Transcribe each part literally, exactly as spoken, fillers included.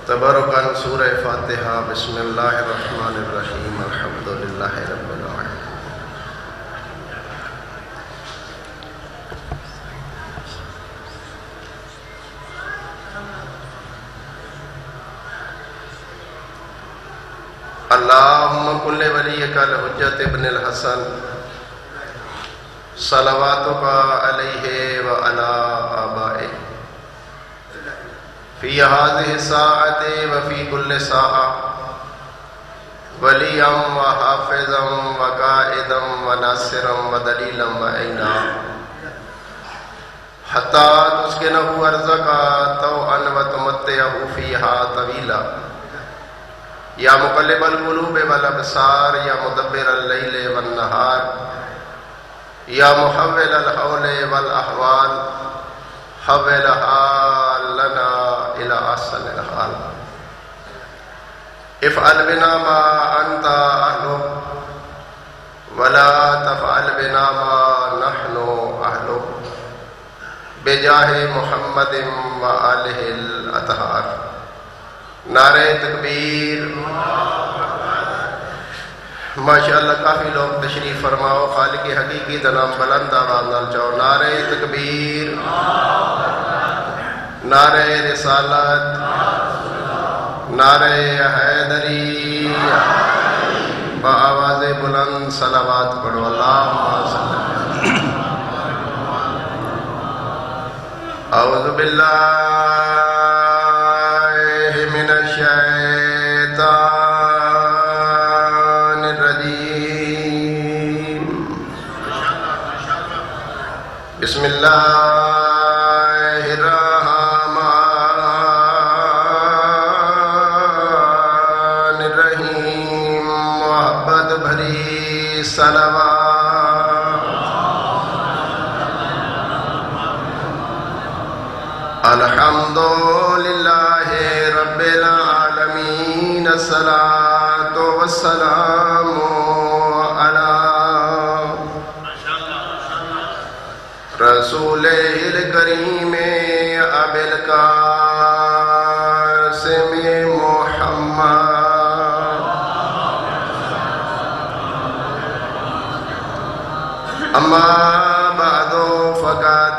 تبرکاً سورہ فاتحہ بسم اللہ الرحمن الرحیم الحمدللہ رب العالمین۔ اللہم کل ولیک الحجت ابن الحسن صلواتک علیہ وعلا آبائے فی هذه الساعة وفی کل ساعة ولیا وحافظا وقائدا وناصرا ودلیلا وعینا حتی تسکنہ ارضک طوعا وتمتعہ فیہا طویلا یا مقلب القلوب والابصار یا مدبر اللیل والنہار یا محول الحول والاحوال حولها لنا الى احسن الحال افعل بنا ما انت اہلہ ولا تفعل بنا ما نحن اہلہ بجاہ محمد وآلہ الاطہار۔ نعرہ تکبیر۔ ماشاءاللہ کافی لوگ تشریف فرماؤ، خالق حقیقی دا نام بلند آواز نال چاہو۔ نعرہ تکبیر، نعرہ رسالت، نعرہ حیدری، با آواز بلند صلوات پڑھو۔ اللہم صلی اللہ اعوذ باللہ من الشیطان الرجیم، بسم اللہ الرحمن الرحیم۔ محبت بھری صلوات۔ الحمدللہ رب العالمین، الصلاۃ والسلام علی رسول الکریم ابی القاسم محمد۔ اما بعد فقد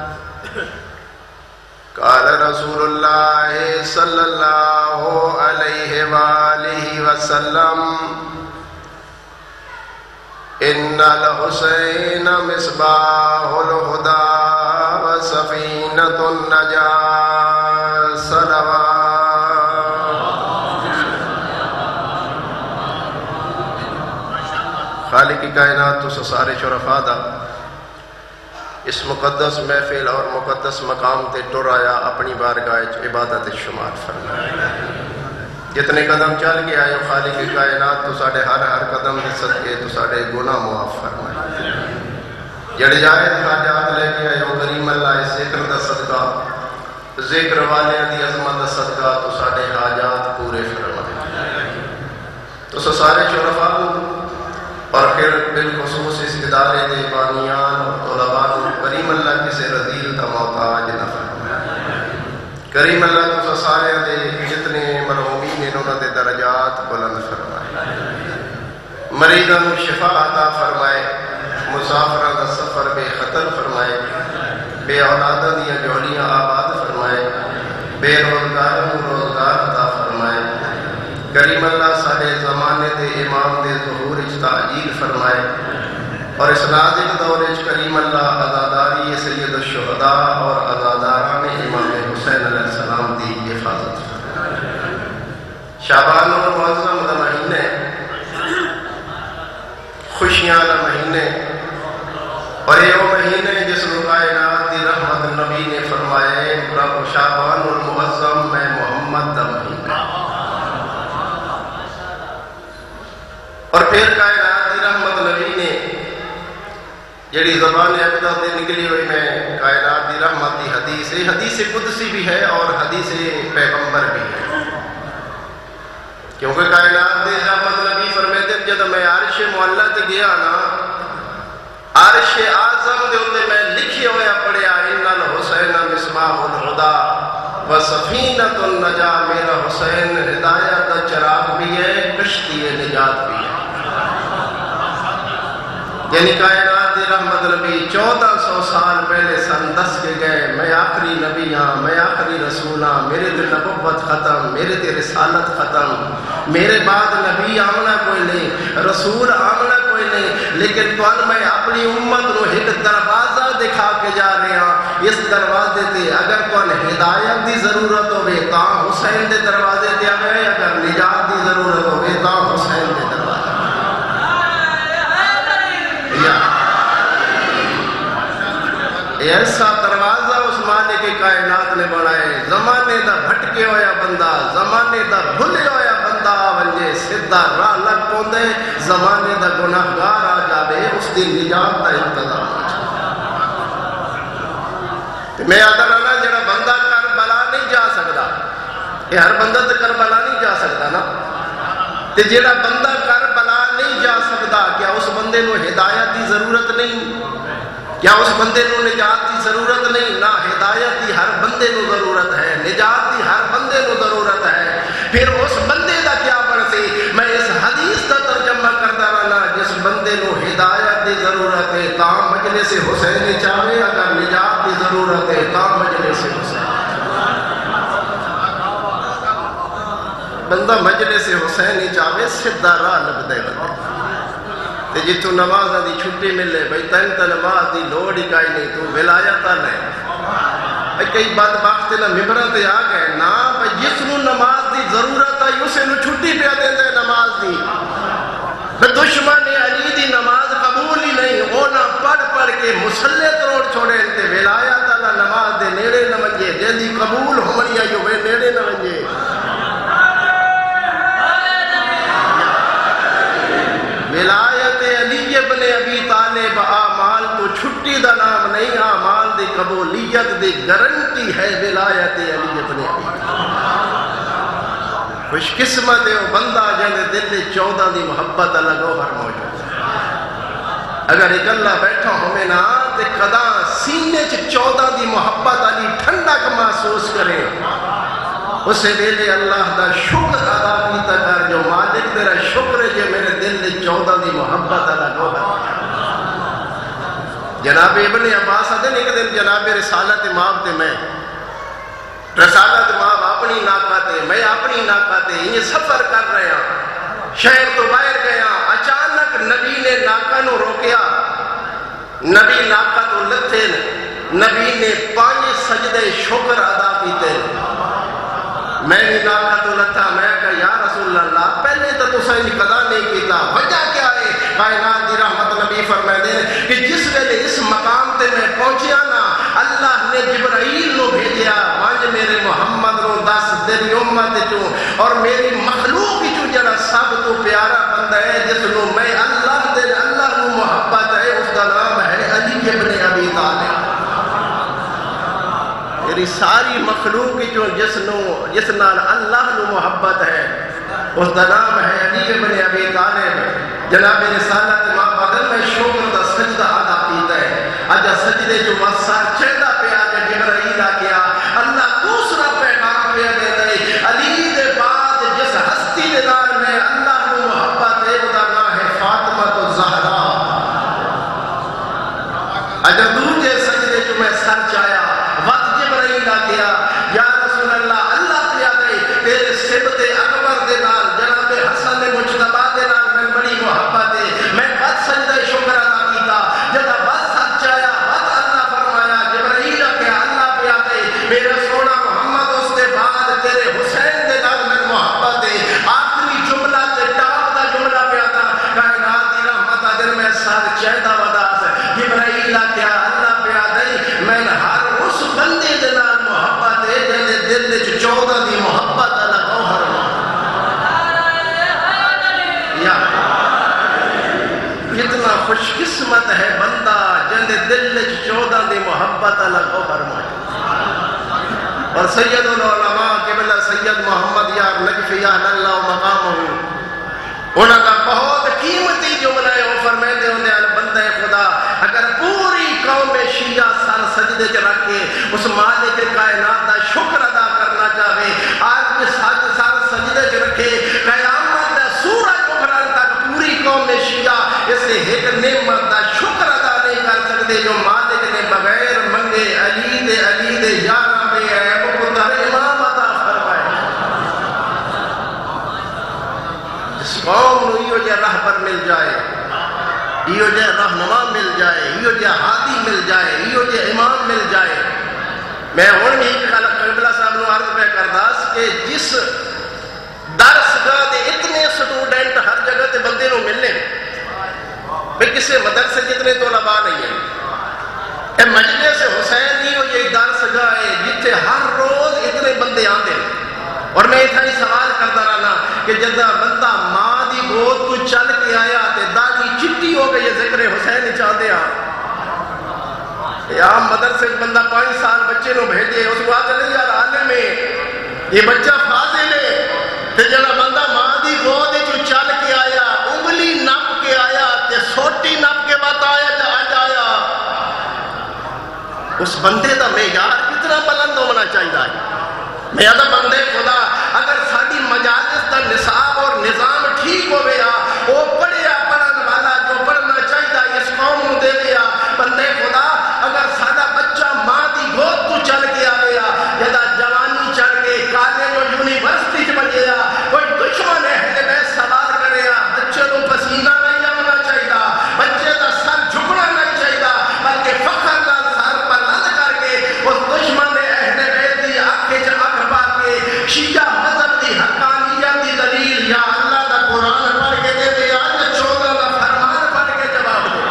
قال رسول اللہ صلی اللہ علیہ وآلہ وسلم ان الحسین مصباح الہدی وسفینۃ النجاة صلوات۔ خالق کائنات تو سارے شرفاء دا اس مقدس محفل اور مقدس مقام تے ٹر آیا، اپنی بارگاہ عبادت شمار فرمائے۔ جتنے قدم چل کے آئے خالق کائنات تو ساڑھے ہر ہر قدم دے صدقے تو ساڑھے گناہ معاف فرمائے۔ جڑے جائے حاجات لے کے آئے کریم اللہ اس ذکر دا صدقہ، ذکر والے دی عظمت دا صدقہ تو ساڑھے حاجات پورے فرمائے۔ تو سارے شرفاء اور پھر بالخصوص اس ادارے دے بانیان اور طلباء کریم اللہ کسے رذیل تا محتاج نہ فرمائے۔ کریم اللہ تو سارے دے جتنے مرحومین انہوں دے درجات بلند فرمائے، مریضاں شفا عطا فرمائے، مسافراں دا سفر بے خطر فرمائے، بے اولاداں دیاں جولیاں آباد فرمائے، بے روزگاراں روزگار عطا فرمائے۔ کریم اللہ سارے زمانے دے امام دے ظہور اچ تعجیل فرمائے، اور اس نازک دور اچ کریم اللہ عزاداری سید الشہداء اور عزاداران امام حسین علیہ السلام دی حفاظت فرمائے۔ شعبان المعظم دا مہینے، خوشیاں دا مہینے، اور یہ وہ مہینے جس نو کائنات دی رحمت نبی نے فرمائے رب شعبان المعظم میں محمد دا مہینے، اور پھر کائنات دی رحمت نبی نے جڑی زبان اقدس دے نکلی ہوئی میں کائنات دی رحمت دی حدیث ہے، حدیث قدسی بھی ہے اور حدیث پیغمبر بھی ہے، کیونکہ کائنات دی رحمت نبی فرمیتے جب میں عرش معلیٰ تے گیا نا، عرش اعظم دے اندے میں لکھی ہویا پڑھیا ان الحسین مصباح الہدی وسفینۃ النجا میرا حسین ہدایت کا چراغ بھی ہے، کشتی نجات بھی ہے۔ یعنی کائنات دی رحمت نبی چودہ سو سال پہلے سن دس کے گئے میں آخری نبی ہاں، میں آخری رسول ہاں، میرے تے نبوت ختم، میرے تے رسالت ختم، میرے بعد نبی آمنا کوئی نہیں، رسول آمنا کوئی نہیں، لیکن تو میں اپنی امت نو ایک دروازہ دکھا کے جا رہے ہیں۔ اس دروازے تے اگر تو ہدایت دی ضرورت ہوئے تا حسین دے دروازے تے آئے، اگر نجات دی ضرورت ہوئے تا حسین دے دروازے۔ ایسا دروازہ اس مالک کائنات نے بنائے، زمانے دا بھٹکے ہویا بندہ، زمانے دا بھلے ہویا بندہ ونجے سدھا راہ لگ پوندے، زمانے دا گناہگار آ جاوے اس دی نجات دا انتظام۔ میں آدھا رہنا جڑا بندہ کربلا نہیں جا سکتا، یہ ہر بندہ تو کربلا نہیں جا سکتا نا، تے جڑا بندہ کربلا نہیں جا سکتا کیا اس بندے نو ہدایت دی ضرورت نہیں؟ کیا اس بندے نو نجات دی ضرورت نہیں؟ نہ ہدایت دی ہر بندے نو ضرورت ہے، نجات دی ہر بندے نو ضرورت ہے۔ پھر اس بندے دا کیا بنسی؟ میں اس حدیث کا ترجمہ کرتا رہنا، جس بندے نو ہدایت دی ضرورت ہے تا مجلس حسین چاہے، اگر نجات دی ضرورت ہے تا مجلس حسین۔ بندہ مجلس حسین چاہے سدھا راہ لبدے بندے، جتوں نماز دی چھٹی ملے بھئی تین تا نماز دی لوڑ ہی کائی نہیں، تو ولایت لے۔ کئی بدبخت نہ ممبران تے آ گئے نا، بھئی جس نو نماز دی ضرورت ہے اسے نو چھٹی پہ دے دے نماز دی۔ بھئی دشمن علی دی نماز قبول ہی نہیں، وہ نہ پڑھ پڑھ کے مسلح تروڑ چھوڑے انتے ولایت اللہ نماز دے نیڑے نہ ونجے، جن دی قبول ہونی ہے جو وہ نیڑے نہ ونجے۔ ولایت علی ابن ابی طالب اعمال تو چھٹی دا نام نہیں، اعمال دی قبولیت دی گارنٹی ہے ولایت علی ابن ابی طالب۔ خوش قسمت ہے وہ بندہ جن دل میں چودہ دی محبت اللہ گوہر موجود ہے۔ اگر ایک اللہ بیٹھا ہمیں نا تے قدا سینے چ چودہ دی محبت علی ٹھنڈک محسوس کرے، اسے دلے اللہ دا شکر ادا کیتا کر، جو مالک تیرا شکر ہے جو میرے دل نے چودہ دی محبت ادا گوہر۔ جناب ابن عباس آدھے ایک دن جناب رسالت امام تے میں رسالت امام اپنی ناکہ تے میں اپنی ناکہ تے یہ سفر کر رہے ہیں، شہر تو باہر گیا، اچانک نبی نے ناکہ نو روکیا، نبی ناکہ تو لتھے، نبی نے پانچ سجدے شکر ادا کیتے۔ میں نے ناکہ تو لتھا، میں کہا یا رسول اللہ پہلے تو تو صحیح قضا نہیں کیتا، وجہ کیا ہے؟ کائنات دی رحمت نبی فرمائے دے کہ جس ویلے اس مقام تے میں پہنچیا نا، اللہ نے جبرائیل نو بھیجیا، وانج میرے محمد نو دس تیری امت چوں اور میری مخلوق چوں جڑا سب تو پیارا بندہ ہے جس نو میں اللہ دے اللہ نو محبت ہے، اس کا نام ہے علی ابن ابی طالب۔ میری ساری مخلوق چوں جس نو جس نال اللہ نو محبت ہے اس کا نام ہے علی ابن ابی طالب۔ جناب رسالت ماں بدل میں شکر دا سجدہ ادا کیتا ہے، اجا سجدے جو مسار چہدہ پہ آجا جبرائیل آ گیا، اللہ دوسرا پیغام پہ دے دے، علی دے بعد جس ہستی دے نال میں اللہ نو محبت ہے، دا نام ہے فاطمہ تو زہرا۔ اجا دوجے سجدے جو میں سر چایا، وقت جبرائیل آ گیا، یا رسول اللہ اللہ پہ دے تیرے سبت اکبر دے نال جناب حسن مجتبہ دے نال میں بڑی محبت ہے، میں بد سجدہ شکر ادا کیتا، جب بد سر چایا بد اللہ فرمایا، جبرائیل آ گیا اللہ پہ دے میرا سونا محمد اس کے بعد تیرے حسین دے نال میں محبت ہے۔ آخری جملہ تے ٹاپ دا جملہ پہ آتا، کائنات دی رحمت ادر میں سر چہدہ وداس، جبرائیل آ گیا اللہ پہ دے میں ہر اس بندے دے نال محبت ہے جن دے دل وچ چودہ دی محبت اللہ گوہر یا کتنا خوش قسمت ہے بندہ جن دے دل وچ چودہ دی محبت اللہ گوہر موجود۔ اور سید العلماء قبلہ سید محمد یار نجفی اہل اللہ مقامہ، انہوں کا بہت قیمتی جملہ ہے، وہ فرمائے دے انہیں بندہ خدا اگر پوری قوم شیعہ سر سجدے چ رکھ کے اس مالک کائنات دا شکر ادا کر کے آج کے ساتھ ساتھ سجدے کے رکھے قیامت دا سورج اٹھن تک پوری قوم شیعہ اسے ایک نعمت دا شکر ادا نہیں کر سکتے جو مالک نے بغیر منگے علی دے علی دے یارہ بے عیب پتر امام عطا فرمائے. جس قوم نو یہ جو رہبر مل جائے, یہ جو رہنما مل جائے, یہ جو ہادی مل جائے, یہ جو امام مل جائے. میں ہوں بھی ایک خالق قبلہ صاحب نو عرض پہ کرداس کہ جس درسگاہ دے اتنے سٹوڈنٹ ہر جگہ تے بندے نو ملنے بھئی کسے مدرسے جتنے طلباء نہیں ہیں. اے مجلس حسین ہی ہو یہ درسگاہ ہے جتنے ہر روز اتنے بندے آتے ہیں. اور میں اتنا ہی سوال کرتا رہنا کہ جدہ بندہ ماں دی گود تو چل کے آیا تے داڑھی چٹی ہو گئی ذکر حسین چاہتے ہیں. یا مدرسے بندہ پانچ سال بچے نو بھیجے اس کو آتے نہیں یار عالم میں یہ بچہ فاضل ہے تے جڑا بندہ ماں دی گود تو چل کے آیا انگلی نپ کے آیا تے سوٹی نپ کے بعد آیا جا آیا اس بندے دا معیار کتنا بلند ہونا چاہیے. میں آدھا بندے خدا اگر ساری مجالس دا نصاب اور نظام ٹھیک ہو گیا وہ پڑھیا پڑھن والا جو پڑھنا چاہیے اس قوم نو دے گیا. بندے خدا اگر سارا بچہ ماں دی گود تو چل کے آ گیا جدا جوانی چڑھ کے کالج اور یونیورسٹی چ بن گیا کوئی دشمن ہے میں سوال کرے بچے کو پسینہ نہیں آنا چاہیے, بچے کا سر جھکنا نہیں چاہیے بلکہ فخر کا سر بلند کر کے اس دشمن نے اہل بیت دی آنکھیں چ اکھ پا کے شیعہ مذہب دی حقانیت دی دلیل یا اللہ کا قرآن پڑھ کے دے دے آج چودہ کا فرمان پڑھ کے جواب دے.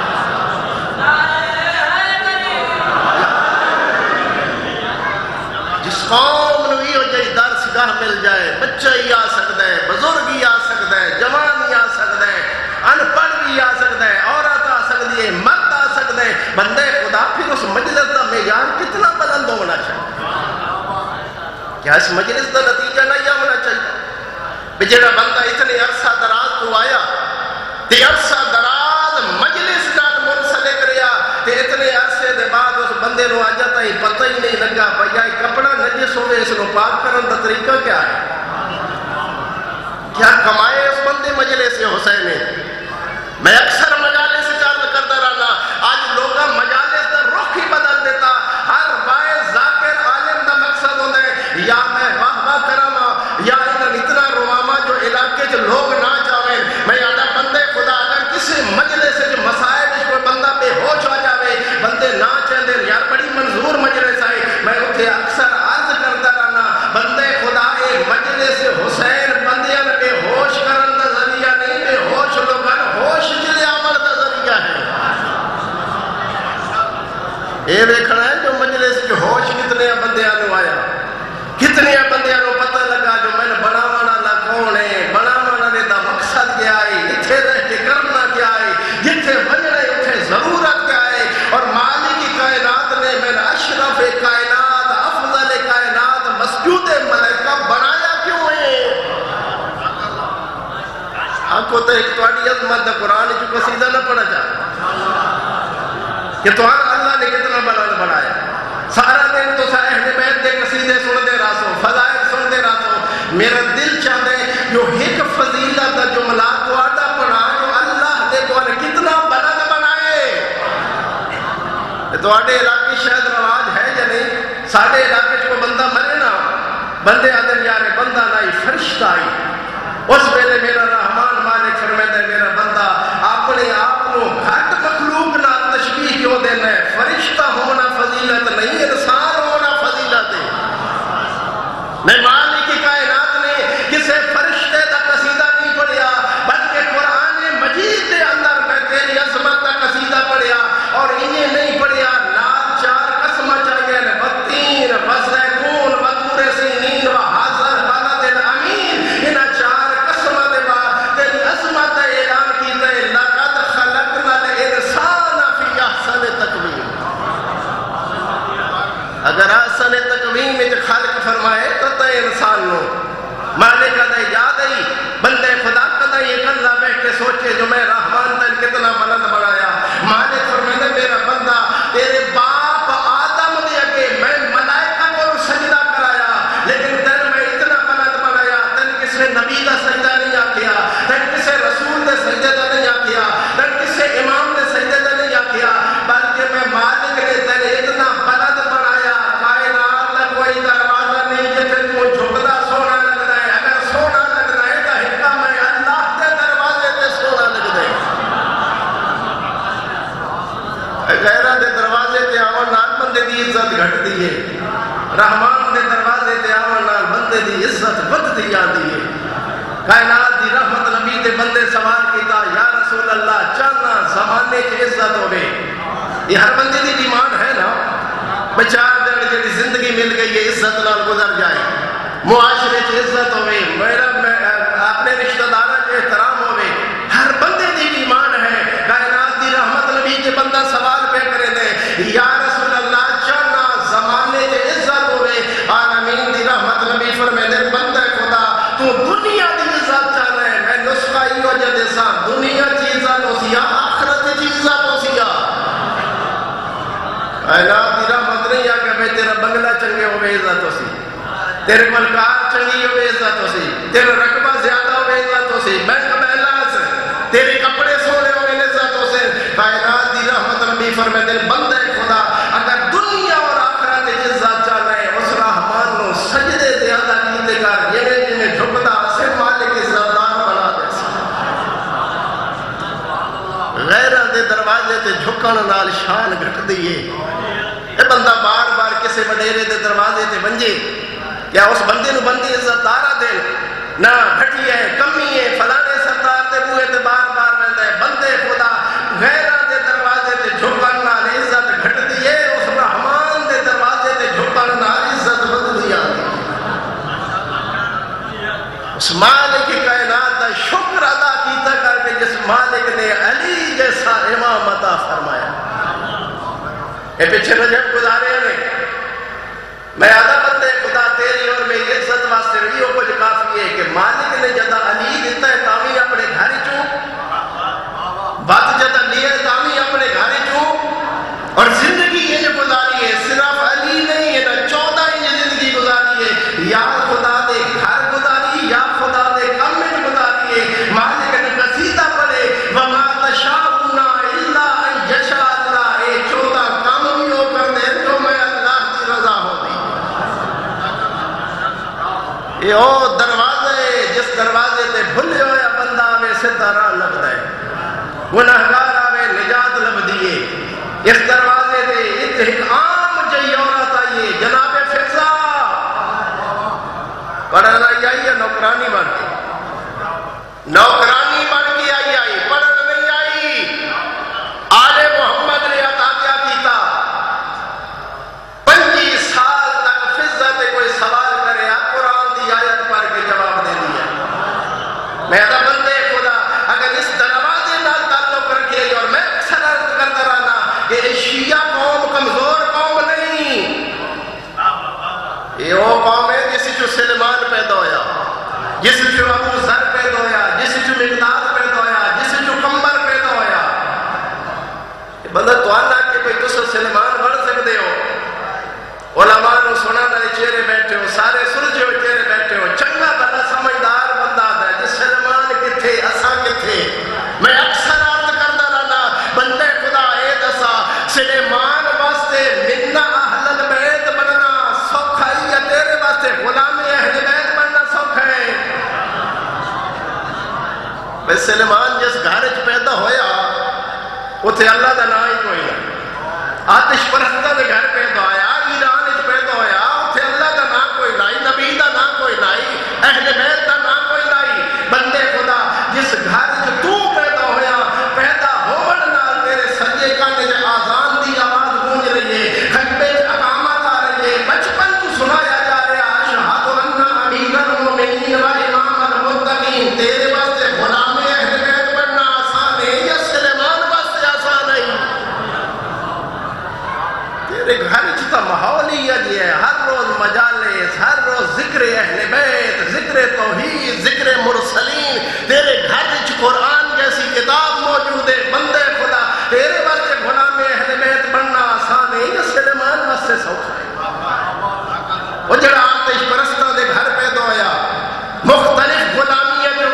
جس قوم نو یہ جی درسگاہ مل جائے بچہ ہی آ سکتا ہے, بزرگ ہی آ سکتا ہے, جوان ہی آ سکتا ہے, ان پڑھ بھی آ سکتا ہے, عورت آ سکتی ہے, مرد آ سکتا ہے. بندے خدا پھر اس مجلس کا معیار کتنا بلند ہونا چاہیے. کیا اس مجلس کا نتیجہ نہیں ہونا چاہیے جڑا بندہ اتنے عرصہ دراز تو آیا تے عرصہ دراز مجلس نال منسلک رہیا تے اتنے عرصے دے بعد اس بندے نو اج تائیں پتہ ہی نہیں لگا بھئی کپڑا نجس ہوئے اس نو پاک کرن دا طریقہ کیا ہے. کیا کمائے اس بندے مجلس حسین نے. میں اکثر مجالس چارج کرتا رہنا آج لوگا مجالس دا رخ ہی بدل دیتا. ہر واعظ ذاکر عالم دا مقصد ہوتا ہے یا میں واہ واہ کراما یا انہاں اتنا رواما جو علاقے جو لوگ نہ جاویں. میں آدھا بندے خدا اگر کسی مجلس جو مسائل اس کو بندہ بے ہوش آ جاوے بندے نہ چاہتے یار بڑی منظور مجلس آئے میں اتنے اکثر عرض کرتا رہنا بندے خدا اے مجلس حسین بندیاں بے ہوش کرن دا ذریعہ نہیں بے ہوش لوگاں ہوش جلے عمل دا ذریعہ ہے. اے دیکھنا ہے جو مجلس جو ہوش کتنے بندیاں نو آیا کتنے بندیاں نو پتہ لگا جو میں نے بناون والا کون ہے, بناون والے دا مقصد کیا ہے, اتنے رہ کے کرنا کیا ہے, جتنے بننے اتنے ضرورت کیا ہے. اور مالک کائنات نے میرا اشرف کائنات افضل کائنات مسجود ملائکہ بنایا کیوں ہے. آپ کو تو ایک توڑی عظمت دا قرآن جو قصیدہ نہ پڑھا جا کہ تو اللہ نے کتنا بلند بنایا. سارا دن تو سارے اہل بیت دے قصیدے سن دے راسو فضائل سن دے راسو. میرا دل چاہتے جو ایک فضیلت دا جملہ تو آدھا پڑھا جو اللہ نے تو کتنا بلند بنائے. تو آدھے علاقے شاید رواج ہے یا نہیں. سارے علاقے کو بندہ مرے نا بندے آدھے یارے بندہ نائی فرشتہ آئی. اس ویلے میرا رحمان مالک فرمائے ہے میرا بندہ اپنے آپ کو گھٹ مخلوق نہ تشبیہ کیوں دینا ہے. فرشتہ ہونا فضیلت نہیں انسان ہونا فضیلت ہے. میں مالک کی کائنات نے کسے فرشتے دا قصیدہ نہیں پڑھیا بلکہ قرآن مجید کے اندر میں تیری عظمت دا قصیدہ پڑھیا اور انہیں نہیں پڑھیا نال چار قسمہ چاہیے بطین وزیتون وطور سینین و حاضر بلد الامین. انہا چار قسمہ دے بعد تیری عظمت اعلان کیتا ہے لقد خلقنا الانسان فی احسن تقویم. اگر احسن تقویم میں خالق فرمائے تو تے انسان نو مالک دا یاد ہے بندے خدا کا یہ کلا بیٹھ کے سوچے جو میں رحمان تن کتنا بلند بنایا. مالک فرمائے میرا بندہ تیرے باپ آدم دے اگے میں ملائکہ کو سجدہ کرایا لیکن تن میں سجدہ نہیں آکیا، نہ کسے رسول نے سجدے دا نہیں آکیا، نہ کسے امام نے سجدے دا نہیں آکیا، بلکہ میں مالک نے تیرے اتنا بلند بنایا، کائنات میں کوئی دروازہ نہیں جتے تو جھکدا سونا لگدا ہے، اگر سونا لگدا ہے تو ہکا میں اللہ کے دروازے تے سونا لگدا ہے۔ غیرہ دے دروازے تے آون نال بندے دی عزت گھٹ دی ہے، رحمان دے دروازے تے آون نال بندے دی عزت ود دی آندی ہے۔ کائنات دی رحمت نبی تے بندے سوال کیتا، یا رسول اللہ چاہنا زمانے کی عزت ہوئے، یہ ہر بندے دی ڈیمانڈ ہے نا، بچار دیر جڑی زندگی مل گئی ہے عزت نال گزر جائے، معاشرے کی عزت ہوئے، میرا اپنے رشتہ دارہ کے احترام ہوئے، ہر بندے دی ڈیمانڈ ہے۔ کائنات دی رحمت نبی کے بندہ سوال پہ کرے دے، یا رسول اللہ چاہنا زمانے کی عزت ہوئے، عالمین دی رحمت نبی فرمائے دے بندہ خدا تو دنیا دی عزت چاہنا ہے، میں نسخہ ہی ہو جا دے سا دنیا کی عزت ہو سیا آخرت کی عزت ہو سیا۔ کائنات دی رحمت نہیں آگا بھئی تیرا بنگلہ چنگے ہوئے عزت ہو سی، تیرے ملکار چنگی ہوئے عزت ہو سی، تیرا رقبہ زیادہ ہوئے عزت ہو سی، میں قبیلہ سے تیرے کپڑے سونے ہوئے عزت ہو سی۔ کائنات دی رحمت نبی فرمائے دے بندہ خدا اگر دنیا اور آخرت کی عزت چاہنا ہے اس رحمان نو سجدے زیادہ کیتے کر جنہیں جنہیں جھکدا سے مالک عزتدار بنا دے سی۔ غیرہ دے دروازے تے جھکن نال شان گھٹ دیئے، اے بندہ بار بار کسے وڈیرے دے دروازے تے بنجے، کیا اس بندے نو بندی عزت دارہ دے نہ گھٹی ہے کمی ہے فلانے سردار دے بوئے تے بار بار رہتا ہے، بندے خدا غیرہ دے دروازے تے جھکن نال عزت گھٹ دیئے، اس رحمان دے دروازے تے جھکن نال عزت بد دیا۔ اس مالک کائنات دا شکر ادا کیتا کر کے جس مالک نے علی جیسا امام عطا فرمایا۔ اے پیچھے رجب گزارے ہیں، میں آدھا بندے خدا تیری اور میری عزت واسطے رہیوں کو جو کافی ہے کہ مالک نے جدہ علی دیتا ہے تامی اپنے گھاری چوں، بات جدہ لیے تامی اپنے گھاری چوں، اور زندگی یہ جو گزاری ہے صرف علی نہیں ہے نا چودہ ہی زندگی گزاری ہے، یا خدا دے گھر گزاری یا خدا دے کمٹ گزاری ہے۔ مالک نے قصیدہ پڑھے وَمَا تَشَاءُونَ إِلَّا أَن يَشَاءَ اللَّهُ، اے چودہ کام یوں کر دے جو میں اللہ کی رضا ہو دی۔ یہ او دروازے جس دروازے تے بھلے ہویا بندہ آوے ستارہ لگ دائے، گناہگار آوے نجات لب دیئے۔ اس دروازے تے ایک عام جئی عورت آئیے جناب فضا پڑھن آئی آئی یا نوکرانی بن کے، نوکرانی بن کے آئی آئی پڑھن نہیں آئی۔ آل محمد نے عطا کیا کیتا پنجی سال تک فضا تے کوئی سوال کرے آپ قرآن دی آیت پڑھ کے جواب دے دیا۔ میں ادھا بندے خدا اگر اس دروازے نہ تعلق رکھے اور میں اکثر عرض کرتا رہنا کہ شیعہ قوم کمزور قوم نہیں، یہ وہ قوم ہے جس جو سلمان پیدا ہویا، جس جو ابو ذر پیدا ہویا، جس جو مقداد پیدا ہویا، جس جو کمبر پیدا ہویا۔ بندہ تو آنا کہ بھئی تو سلمان بڑھ سکتے ہو، علماء نو سنا نہ چہرے بیٹھے ہو، سارے سرجے ہوئے چہرے بیٹھے ہو، چنگا بڑا سمجھدار بندہ ہے جس سلمان کتھے اساں کتھے۔ میں اکثر عرض کرتا رہنا بندے خدا اے دسا سلیمان واسطے منہ اہل البیت بننا سوکھا ہی یا تیرے واسطے غلام اہل بیت بننا سوکھا ہے؟ بھئی سلیمان جس گھارج پیدا ہویا اتھے اللہ دا نام ہی کوئی نہیں، آتش پرستہ دے گھر پیدا ہویا، ایران اچ پیدا ہویا، اتھے اللہ دا نام کوئی نہیں، نبی دا نام کوئی نہیں، اہل بیت دا نام کوئی نہیں۔ بندے خدا جس گھر جو تو پیدا ہویا پیدا ہوڑ نال تیرے سجے کانے جے آزان دی آواز گونج رہی ہے، خطبے اقامت آ رہی ہے، بچپن تو سنایا جا رہا اشہد ان امیر المومنین و امام المتقین۔ تیرے واسطے غلام اہل بیت بننا آسان ہے یا سلیمان واسطے آسان ہے؟ تیرے گھر جتا ماحول ہی یہ ہے، ہر روز مجالس، ہر روز ذکر اہل بیت، ذکر توحید، ذکر مرسلین، تیرے گھر وچ قرآن جیسی کتاب موجود ہے۔ بندے خدا تیرے واسطے غلام اہل بیت بننا آسان ہے یا سلیمان واسطے سوکھا ہے؟ وہ جڑا آتش پرستاں دے گھر پیدا ہویا، مختلف غلامیت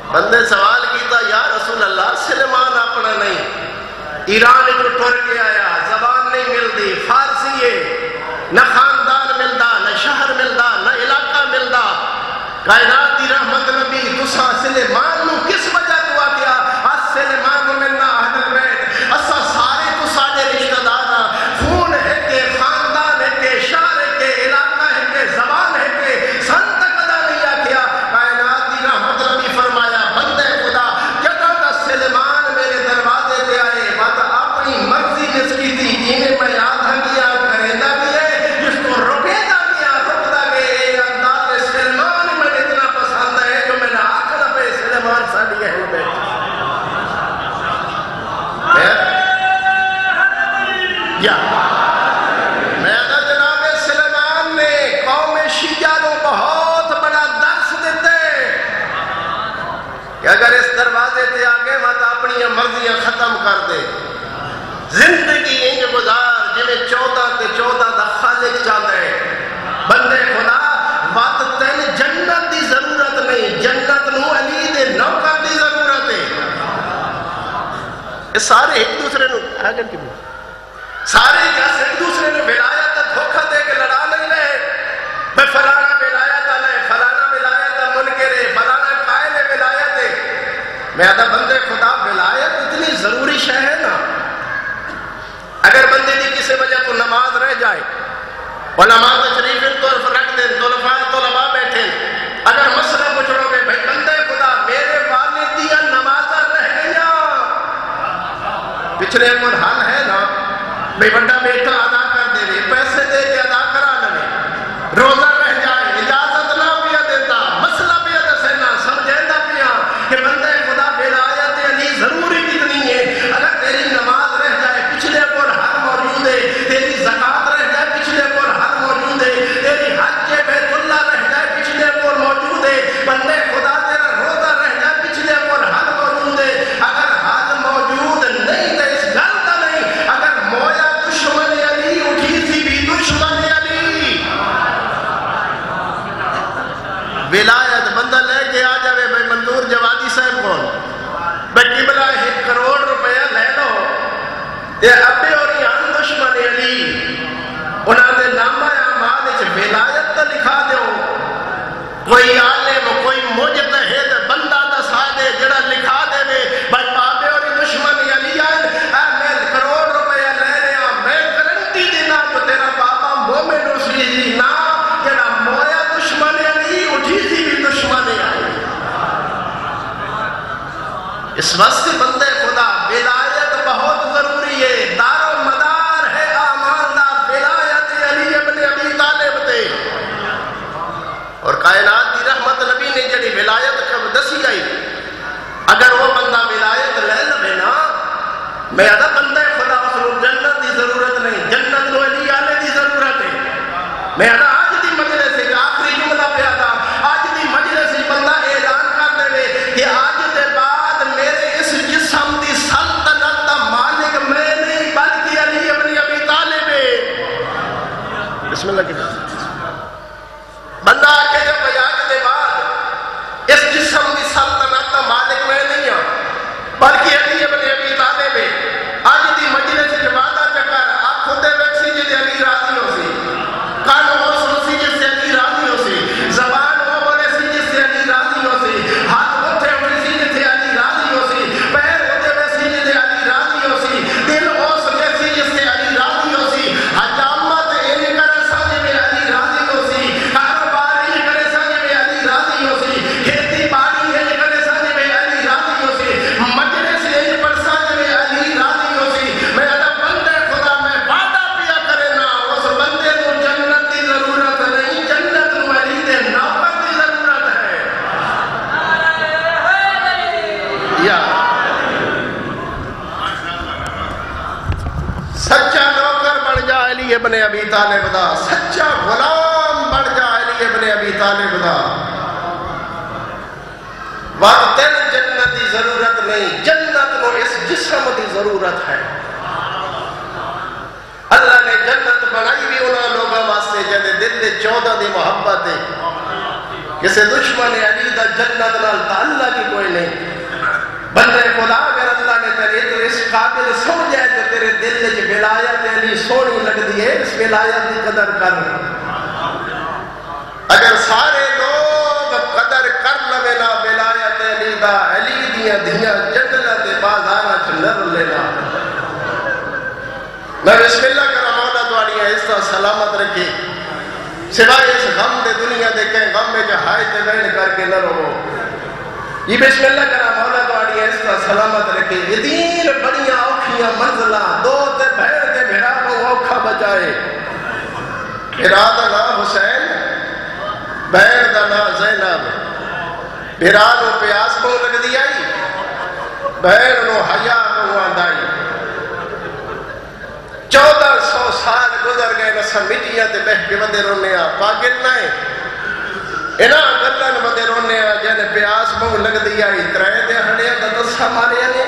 بندے سوال کیتا یا رسول اللہ سلیمان اپنا نہیں ایران جو ٹر کے آیا زبان نہیں ملتی فارسی ہے نہ خاندان ملتا نہ شہر ملتا نہ علاقہ ملتا کائنات دی رحمت نبی تسا سلیمان نو کس وجہ دعا کیا اس سلیمان منا اہل البیت اسا سارے تو ساڈے رشتہ دار خون ہے کہ خاندان ہے کہ شہر ہے کہ علاقہ ہے کہ زبان ہے کہ سن تک ادا نہیں کیا کائنات دی رحمت نبی فرمایا بندے خدا جدوں دا سلیمان میرے دروازے تے آئے بات اپنی مرضی جس کی تھی جنہیں میں آدھا کیا کریندا بھی ہے جس کو رکیدا کیا رکدا گئے انداز سلیمان میں اتنا پسند ہے جو میرا آخر پہ سلیمان ساڈی اہل بیت یا میں نے جناب سلیمان نے قوم شیعہ کو بہت بڑا درس دیتے کہ اگر اس دروازے تے آگے مت اپنی مرضیاں ختم کر دے زندگی انج گزار جویں چودہ تے چودہ دا خالق چاہتا ہے بندے خدا وقت تین جنت دی ضرورت نہیں جنت نو علی دے نوکر دی ضرورت ہے یہ سارے ایک دوسرے نو آگے کی بھی سارے جیسے ایک دوسرے نے ولایت دھوکہ دے کے لڑا نہیں رہے میں فلانا ولایت علیہ فلانا ولایت منکر ہے فلانا قائل ولایت ہے میں آدھا بندے خدا ولایت اتنی ضروری شے ہے نا اگر بندے دی کسی وجہ تو نماز رہ جائے علماء تشریف طرف رکھ دیں طلباء طلباء بیٹھیں اگر مسئلہ پوچھو گے بھائی بندے خدا میرے والد دیا نماز رہ گیا پچھلے کو حل ہے نا بھئی بڑا بیٹا ادا کر دے رہے پیسے دے کے ادا کرا لے روزہ رہ جائے اجازت نہ پیا دیتا مسئلہ پیا دسینا سمجھیندہ پیا کہ بندے خدا ولایت علی ضروری کتنی ہے اگر تیری نماز رہ جائے پچھلے پر حل موجود ہے تیری زکاة رہ جائے پچھلے پر حل موجود ہے تیری حج بیت اللہ رہ جائے پچھلے پر موجود ہے بندے خدا تیرا روزہ رہ جائے پچھلے پر حل موجود ہے اگر حل موجود نہیں تو اس گل کا نہیں اگر مویا دشمن علی اٹھی سی بھی دشمن علی ولایت بندہ لے کے آ جاوے بھائی منظور جوادی صاحب کون بھائی قبلہ ایک کروڑ روپیہ لے لو یہ ابے اور یہاں دشمن علی انہاں دے نامہ اعمال وچ ولایت تے لکھا دیو کوئی عالم کوئی مجتہد بندہ دسا دے جڑا لکھا دے وے بھائی بابے اور دشمن علی اے میں کروڑ روپیہ لے رہا میں گارنٹی دینا جو تیرا بابا مومن رسول نا جڑا مویا دشمن علی اٹھی سی بھی دشمن علی اس واسطے بندے خدا ولایت بہت ضروری ہے دار و مدار ہے اعمال دا ولایت علی ابن ابی طالب تے اور کائنات دی رحمت نبی نے جڑی ولایت کب دسی آئی اگر وہ بندہ ولایت لے لے نا میں ادا بندہ خدا اس کو جنت دی ضرورت نہیں جنت نو علی آلے دی ضرورت ہے میں ادا آج دی مجلس سے آخری جملہ پہ آتا آج دی مجلس سے بندہ اعلان کر دے کہ آج دے بعد میرے اس جسم دی سلطنت دا مالک میں نہیں بلکہ علی ابن ابی طالب ہے بسم اللہ کی بندہ آکے جب آج دے بعد اس جسم دی سلطنت دا مالک میں نہیں ہوں بلکہ علی ابن ابی طالب ہے آج دی مجلس سے وعدہ چکر آپ خود ویکسی جی علی راضی ہو سی کان ہو سنسی جس سے علی راضی ہو سی زبان ہو بولے سی جس سے علی راضی ہو سی ہاتھ اٹھے اٹھے سی جس سے علی راضی ہو سی پیر ہوتے ویسی جس سے علی راضی ہو سی دل ہو سکے سی جس سے علی راضی ہو سی حجامت ان کرے ساجے میں علی راضی ہو سی کاروبار ان کرے ساجے میں علی راضی ہو سی کھیتی باڑی ان کرے ساجے میں علی راضی ہو سی مجلس ان پر ساجے میں علی راضی ہو سی میں ادا بندے خدا میں وعدہ پیا کرے نا اس بندے کو جنت دی ضرورت نہیں جنت نو علی دے نوکر دی ضرورت ہے یا سچا نوکر بن جا علی ابن ابی طالب دا سچا غلام بن جا علی ابن ابی طالب دا وقت جنت دی ضرورت نہیں جنت نو اس جسم دی ضرورت ہے اللہ نے جنت بنائی بھی انہاں لوگوں واسطے جدے دل دے چودہ دی محبت ہے کسی دشمن علی دا جنت نال تعلق ہی کوئی نہیں. بندے خدا اگر اللہ نے تیرے تو اس قابل سمجھے جو تیرے دل وچ ولایت علی سونی لگدی ہے، اس ولایت کی قدر کر. اگر سارے لوگ قدر کر لوے نا ولایت علی دا، علی دیاں دیاں جنت بازاراں چ نر لینا. میں بسم اللہ کرا مولا تواڈیاں اس طرح سلامت رکھے، سوائے اس غم دے دنیا دے کہیں غم میں جہائے تے بین کر کے نہ رہو. یہ بسم اللہ کرا مولا تواڈیاں اس طرح سلامت رکھے. یہ دین بڑیاں اوکھیاں منزلاں، دو تے بھیڑ تے بھیڑا کو اوکھا بچائے. بھیڑا دا نام حسین، بھیڑ دا نام زینب. بھیڑا نو پیاس کو لگ دی آئی، بھیڑ نو حیا کو آندائی. چودہ سو سال گزر گئے نسا مٹیاں تے بہ کے ودے رونے آ پاگل نائے اینا گلن ودے رونے آ جانے پیاس بہو لگ دی آئی ترائے دے ہڑے دا دسا مارے آنے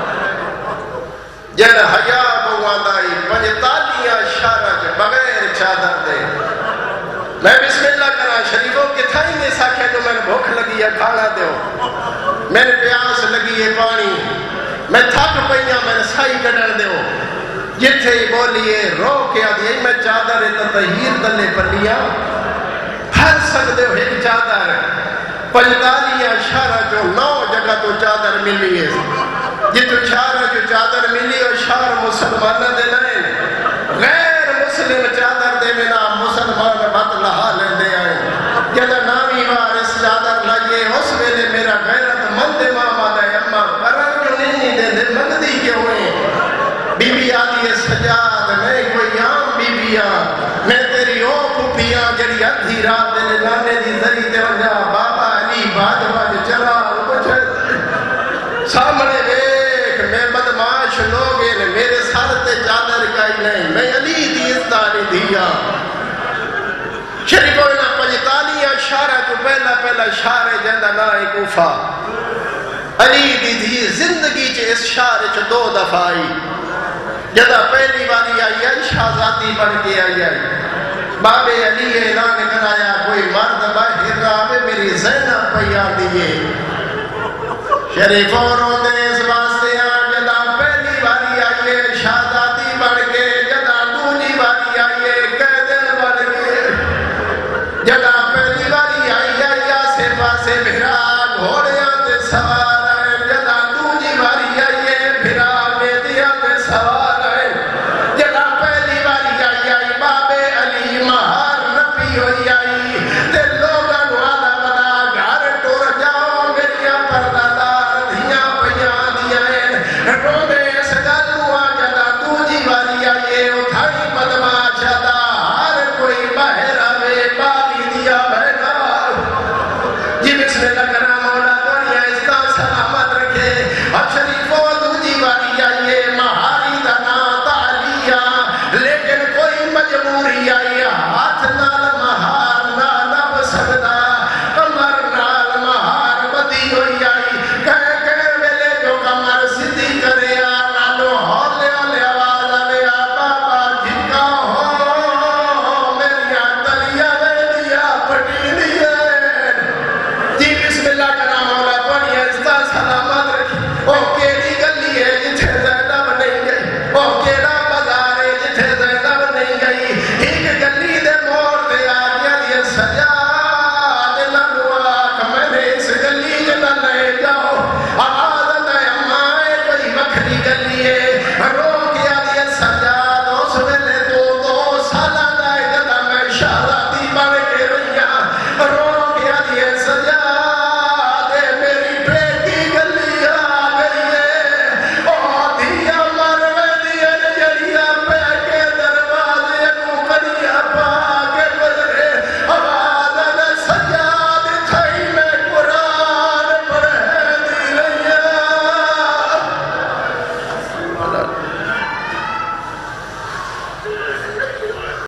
جانے حیا بہو آندائی پنجتالیاں شارہ جے بغیر چادر دے. میں بسم اللہ کرا شریفوں کے تھائی میں ساکھے جو میں نے بھوک لگی ہے کھانا دیو، میں نے پیاس لگی ہے پانی، میں تھک پئیاں میں نے سائی کڑن دیو. جتھے ہی بولیے رو کے آدھی میں چادر تطہیر دلے پلیاں ہر سکتے ہو ایک چادر. پنجتالیاں شارہ جو نو جگہ تو چادر ملی ہے، جتو شارہ جو چادر ملی اور شار مسلمانہ دے لائیں، غیر مسلم چادر دے میں نا مسلمان بات لہا لے دے آئے. جدہ نامی وار اس چادر لائیے اس ویلے میرا غیرت مند ماما دے اما کرن جو نہیں دے دے مندی کے ہوئے. بی بی آدھی سجاد میں کوئی عام بی بیاں، میں تیری او پھوپیاں جڑی ادھی رات دے نانے دی ذری تے ونجا بابا علی باج باج چلا کچھ سامنے دیکھ. میں بدماش لوگ ہیں میرے سر تے چادر کائی نہیں، میں علی دی ازداری دیا. شریفوں نے پنجتالیاں شارہ جو پہلا پہلا شارہ جندہ نا کوفہ. علی دی دی زندگی چے اس شارہ چے دو دفعہ آئی. جدہ پہلی باری آئی آئی شہزادی بن کے آئی آئی، بابے علی اعلان کرایا کوئی مرد باہر رہا میں میری زینب پیا دیئے. شریفوں روندے اس بات